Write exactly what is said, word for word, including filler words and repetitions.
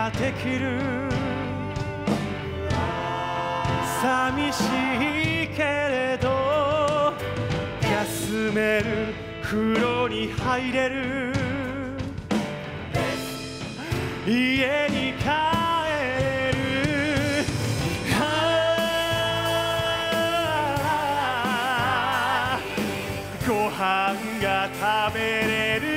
ができる寂しいけれど休める風呂に入れる家に帰るご飯が食べれる